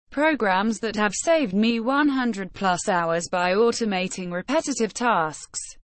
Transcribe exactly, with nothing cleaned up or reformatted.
programs that have saved me one hundred plus hours by automating repetitive tasks.